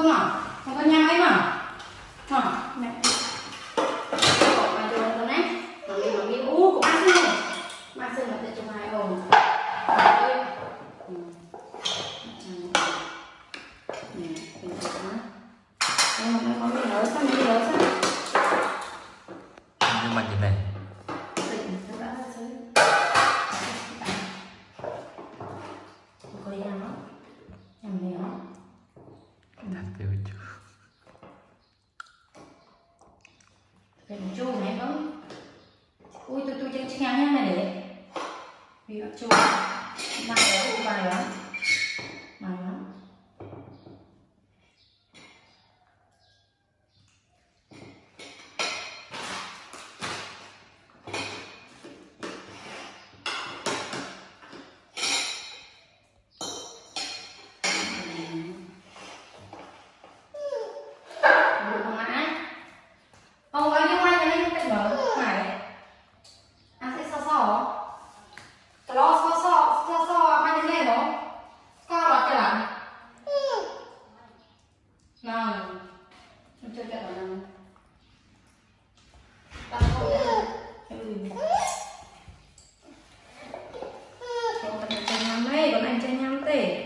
không à? Không có nhang ấy mà. Hả? Mẹ. Bỏ vào cho nó đấy. Mà mình của bác sư này. Bác sư là tự chụp hai ồn. Nè, mình chụp nó. Đây mà nó bị lớn sao, bị lớn sao? Nhưng mà như này. Có đi ăn không? Ăn nhiều không? Thật tiêu chứ. Cái chua này không? Ui tôi chắc nhang này để. Vì nó chua. Bài đó, bài đó. Bài đó. Ông bao nhiêu mai cái này phải mở phải ăn sẽ so cái lo so mai cái này đó co lọt cái lạnh nào chúng chơi cái đó nào ta không còn anh chơi nhắm đấy còn anh chơi nhắm tê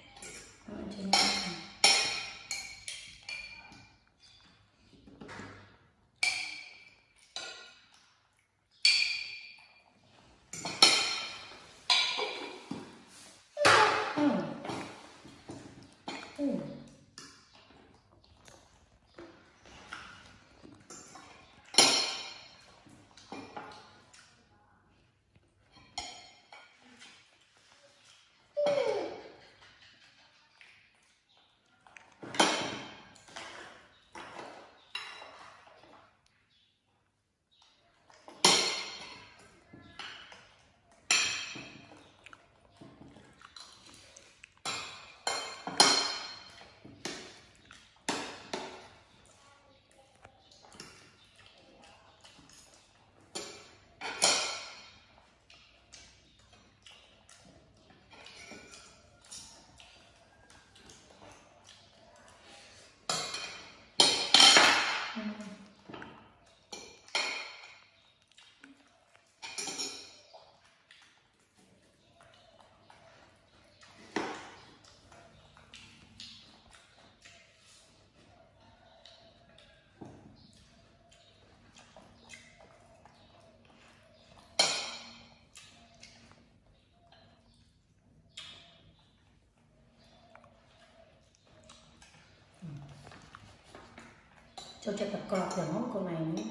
cho tập cọp của nó con này nữa.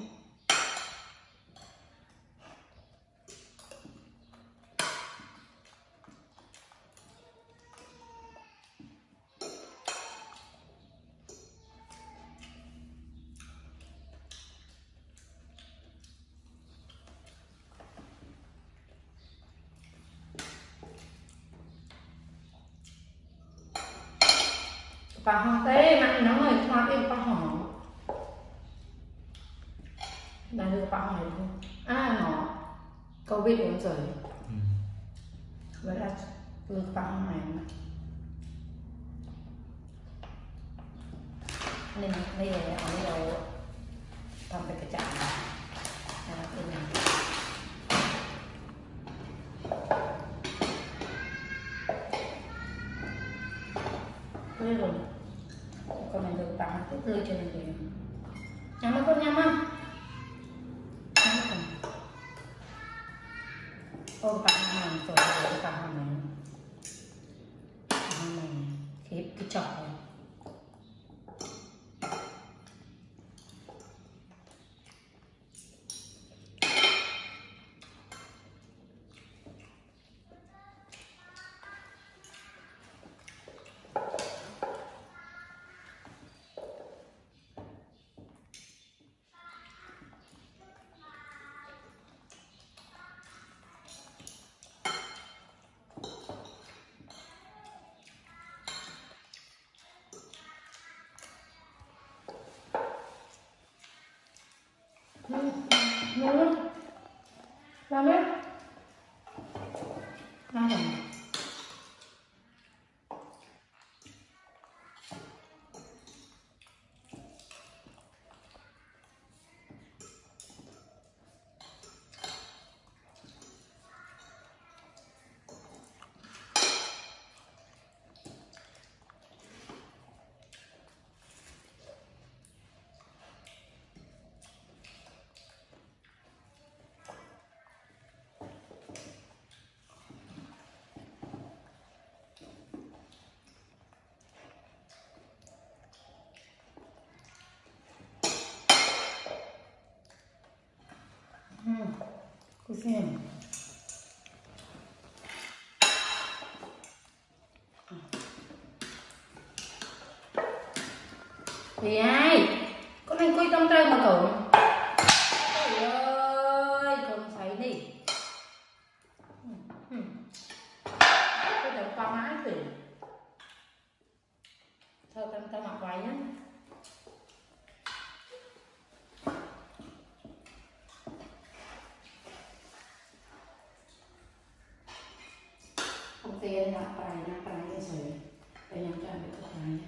Bà hoa tế mà nó người hoa em bà hỏng đang đưa bà hỏi không nó câu vịt uống rồi vậy là đưa bà hỏi mà nên đây là ở đâyทำเป็นกระจายเป็นอย่างđây rồi còn mình được tặng cái tươi cho mình thì nhắm mấy con nhắm không ôm bạn hàng rồi bạn hàng mình cái chậu làm đấy làm rồi Cô xem. Thì ai? Con này quay trong trời mà cậu. Trời ơi, không thấy đi. Tôi đừng qua mái thì. Thôi ta mặc váy nhá. Không tiền mặc váy cái gì. Để nhắm cho anh được cái váy nhá.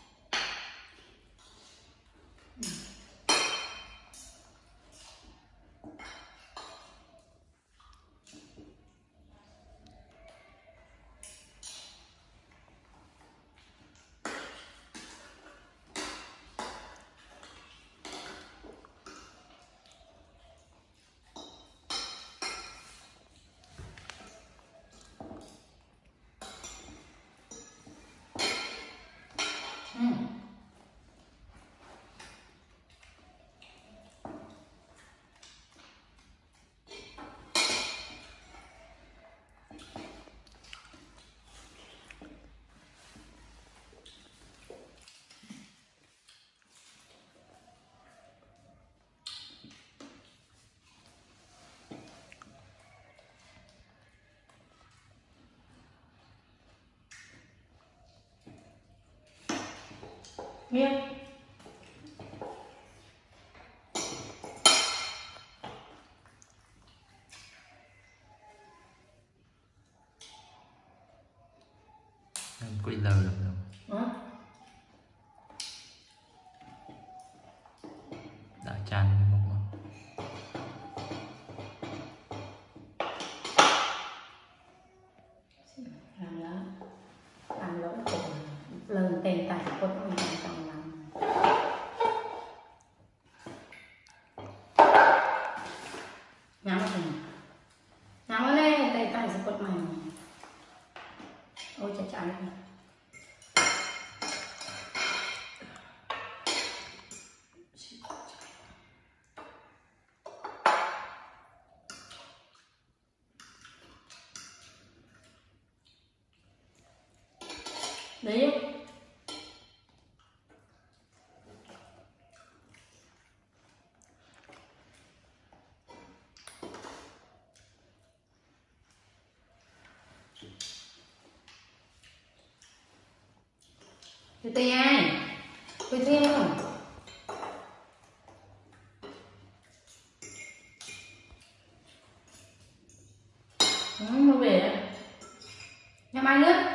Miên. Em quỵ lờ được rồi. Đã chan cái mốc mà. Làm lỗi của lần tiền tài của tôi trong lòng. Nhắm vào này. Nhắm vào đây, tiền tài sẽ cột mày. Ôi trời trời. Đấy. Judee ai? Tôi theo. Nó về. Nhà mai nước.